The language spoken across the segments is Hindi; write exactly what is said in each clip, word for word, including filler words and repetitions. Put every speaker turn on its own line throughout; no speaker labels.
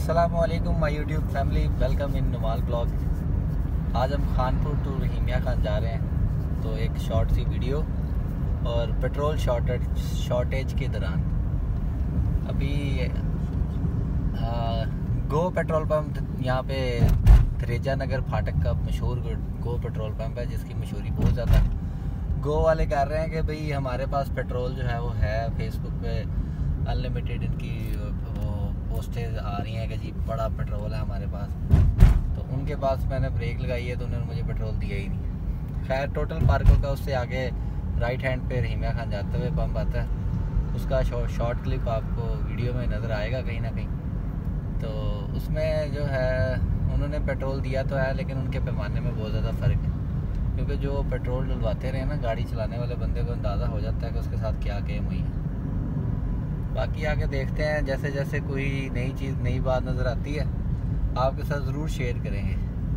अस्सलामुअलैकुम my YouTube family, welcome in नुमाल ब्लॉग। आज हम खानपुर टू रहीमिया खान जा रहे हैं, तो एक शॉर्ट सी वीडियो और पेट्रोल शॉर्टेज शॉर्टेज के दौरान अभी आ, गो पेट्रोल पंप यहाँ पे थरेजा नगर फाटक का मशहूर गो पेट्रोल पंप है, जिसकी मशहूरी बहुत ज़्यादा। गो वाले कह रहे हैं कि भाई हमारे पास पेट्रोल जो है वो है, फेसबुक पे अनलिमिटेड इनकी वो पोस्टेज आ रही हैं कि जी बड़ा पेट्रोल है हमारे पास। तो उनके पास मैंने ब्रेक लगाई है तो उन्होंने मुझे पेट्रोल दिया ही नहीं। खैर टोटल पार्को का उससे आगे राइट हैंड पे रहीमिया खान जाते हुए पंप आता है, उसका शॉर्ट क्लिप आपको वीडियो में नज़र आएगा कहीं ना कहीं। तो उसमें जो है उन्होंने पेट्रोल दिया तो है, लेकिन उनके पैमाने में बहुत ज़्यादा फ़र्क है, क्योंकि जो पेट्रोल डलवाते रहे ना, गाड़ी चलाने वाले बंदे को अंदाज़ा हो जाता है कि उसके साथ क्या गेम हुई है। बाकी आगे देखते हैं, जैसे जैसे कोई नई चीज़ नई बात नज़र आती है आपके साथ ज़रूर शेयर करेंगे।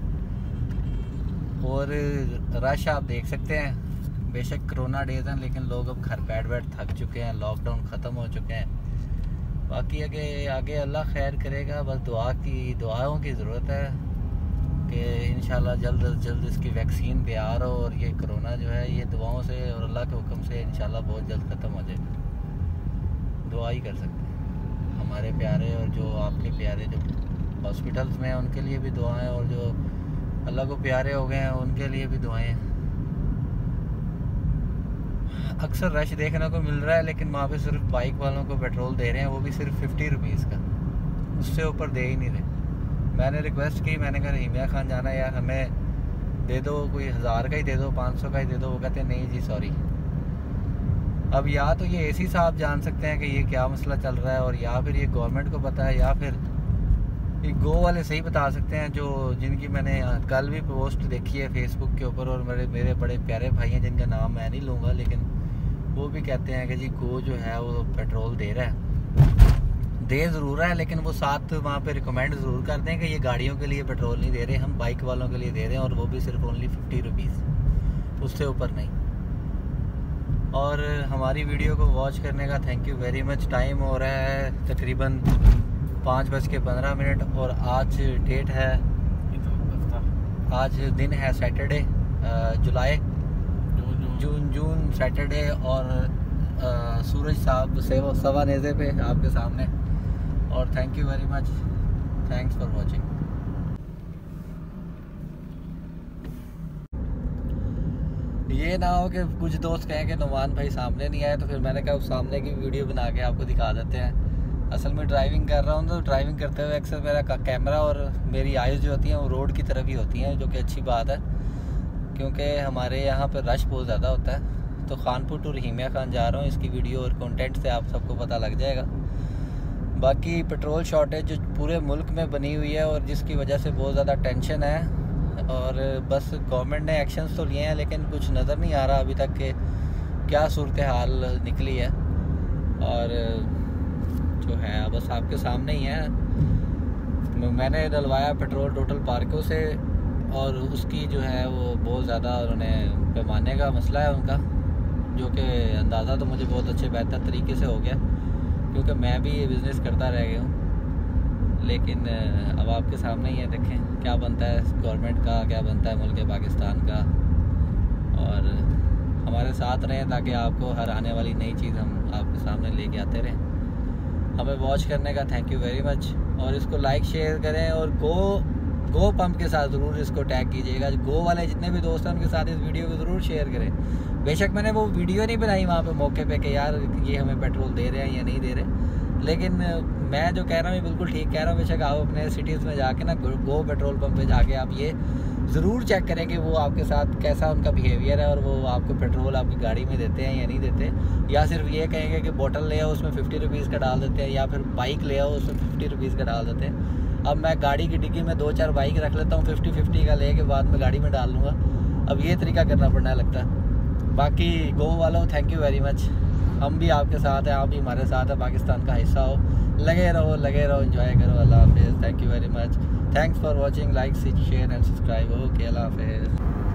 और रश आप देख सकते हैं, बेशक कोरोना डेज हैं लेकिन लोग अब घर बैठ बैठ थक चुके हैं, लॉकडाउन ख़त्म हो चुके हैं। बाकी आगे आगे अल्लाह खैर करेगा, बस दुआ की दुआओं की ज़रूरत है कि इंशाल्लाह जल्द अज जल्द इसकी वैक्सीन तैयार हो और ये कोरोना जो है ये दुआओं से और अल्लाह के हुक्म से इंशाल्लाह बहुत जल्द ख़त्म हो जाएगा। दुआ ही कर सकते हैं हमारे प्यारे और जो आपके प्यारे जो हॉस्पिटल्स में हैं उनके लिए भी दुआएं, और जो अल्लाह को प्यारे हो गए हैं उनके लिए भी दुआएं। अक्सर रश देखने को मिल रहा है, लेकिन वहाँ पे सिर्फ बाइक वालों को पेट्रोल दे रहे हैं, वो भी सिर्फ फिफ्टी रुपीज़ का, उससे ऊपर दे ही नहीं रहे। मैंने रिक्वेस्ट की, मैंने कहा रहीमिया खान जाना है यार, हमें दे दो, कोई हज़ार का ही दे दो, पाँच सौ का ही दे दो। वो कहते नहीं जी सॉरी। अब या तो ये एसी साहब जान सकते हैं कि ये क्या मसला चल रहा है, और या फिर ये गवर्नमेंट को पता है, या फिर ये गो वाले सही बता सकते हैं, जो जिनकी मैंने कल भी पोस्ट देखी है फेसबुक के ऊपर। और मेरे मेरे बड़े प्यारे भाई हैं जिनका नाम मैं नहीं लूँगा, लेकिन वो भी कहते हैं कि जी गो जो है वो पेट्रोल दे रहा है, दे ज़रूर रहा है, लेकिन वो साथ वहाँ पे रिकमेंड ज़रूर करते हैं कि ये गाड़ियों के लिए पेट्रोल नहीं दे रहे, हम बाइक वालों के लिए दे रहे हैं, और वो भी सिर्फ ओनली फिफ्टी रुपीज़, उससे ऊपर नहीं। और हमारी वीडियो को वॉच करने का thank you very much. Time हो रहा है तकरीबन पाँच बज के पंद्रह मिनट और आज डेट है, आज दिन है सैटरडे, जुलाई जून जून सैटरडे, और आ, सूरज साहब से वो सवा नेज़े पे आपके सामने। और thank you very much, thanks for watching. ये ना हो कि कुछ दोस्त कहें कि नुमान भाई सामने नहीं आए, तो फिर मैंने कहा सामने की वीडियो बना के आपको दिखा देते हैं। असल में ड्राइविंग कर रहा हूँ, तो ड्राइविंग करते हुए अक्सर मेरा कैमरा और मेरी आइज़ जो होती हैं वो रोड की तरफ ही होती हैं, जो कि अच्छी बात है, क्योंकि हमारे यहाँ पर रश बहुत ज़्यादा होता है। तो खानपुर टू रहीमिया खान जा रहा हूँ, इसकी वीडियो और कंटेंट से आप सबको पता लग जाएगा। बाकी पेट्रोल शॉर्टेज जो पूरे मुल्क में बनी हुई है और जिसकी वजह से बहुत ज़्यादा टेंशन है, और बस गवर्नमेंट ने एक्शंस तो लिए हैं लेकिन कुछ नज़र नहीं आ रहा अभी तक कि क्या सूरत हाल निकली है। और जो है बस आपके सामने ही है, मैंने डलवाया पेट्रोल टोटल पार्को से, और उसकी जो है वो बहुत ज़्यादा उन्होंने पैमाने का मसला है उनका, जो कि अंदाज़ा तो मुझे बहुत अच्छे बेहतर तरीके से हो गया, क्योंकि मैं भी ये बिज़नेस करता रह गया हूँ। लेकिन अब आपके सामने ही है, देखें क्या बनता है गवर्नमेंट का, क्या बनता है मुल्क पाकिस्तान का। और हमारे साथ रहें ताकि आपको हर आने वाली नई चीज़ हम आपके सामने लेके आते रहें। हमें वॉच करने का थैंक यू वेरी मच, और इसको लाइक शेयर करें, और गो गो पंप के साथ ज़रूर इसको टैग कीजिएगा। गो वाले जितने भी दोस्त हैं उनके साथ इस वीडियो को ज़रूर शेयर करें। बेशक मैंने वो वीडियो नहीं बनाई वहाँ पे मौके पे कि यार ये हमें पेट्रोल दे रहे हैं या नहीं दे रहे, लेकिन मैं जो कह रहा हूँ ये बिल्कुल ठीक कह रहा हूँ। बेशक आप अपने सिटीज़ में जाके ना गो पेट्रोल पंप पे जाके आप ये ज़रूर चेक करें कि वो आपके साथ कैसा उनका बिहेवियर है, और वो आपको पेट्रोल आपकी गाड़ी में देते हैं या नहीं देते, या सिर्फ ये कहेंगे कि बोतल ले आओ उसमें फिफ्टी रुपीज़ का डाल देते हैं, या फिर बाइक ले आओ उसमें फिफ्टी रुपीज़ का डाल देते हैं। अब मैं गाड़ी की डिग्गी में दो चार बाइक रख लेता हूँ, फिफ्टी फिफ्टी का ले के बाद में गाड़ी में डाल लूँगा। अब ये तरीका करना पड़ना लगता है। बाकी गो वालों थैंक यू वेरी मच, हम भी आपके साथ हैं, आप भी हमारे साथ हैं, पाकिस्तान का हिस्सा हो, लगे रहो लगे रहो एंजॉय करो। अल्लाह हाफिज़, thank you very much, thanks for watching, like share and subscribe. Okay, अल्लाह हाफिज़।